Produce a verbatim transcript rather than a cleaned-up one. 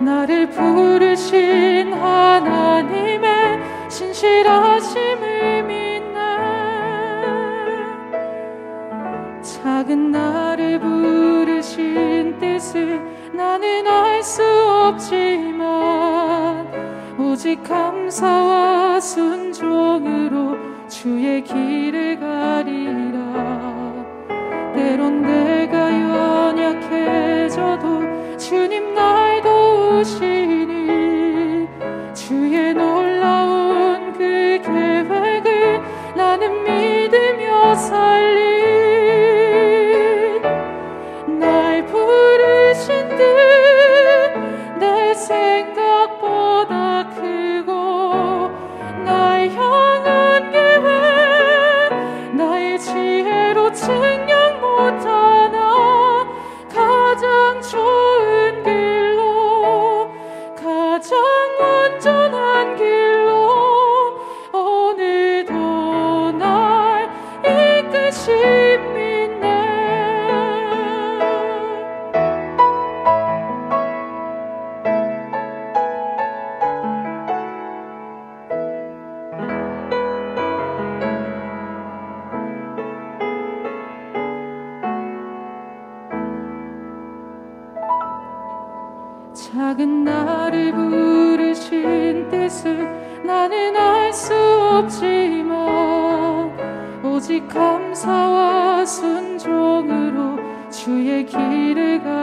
나를 부르신 하나님의 신실하심을 믿네. 작은 나를 부르신 뜻을 나는 알 수 없지만 오직 감사와 순종으로 주의 길을 가리라. 때론 내가 연약해져도 주님 날 도우시니 주의 놀라운 그 계획을 나는 믿으며 살리. 날 부르신 뜻 내 생각보다 크고 날 향한 계획 나의 지혜로 측량 못하나 가장 좋은 길로 가장 완전한 길로 오늘도 날 이끄십니다. 작은 나를 부르신 뜻을 나는 알 수 없지만 오직 감사와 순종으로 주의 길을 가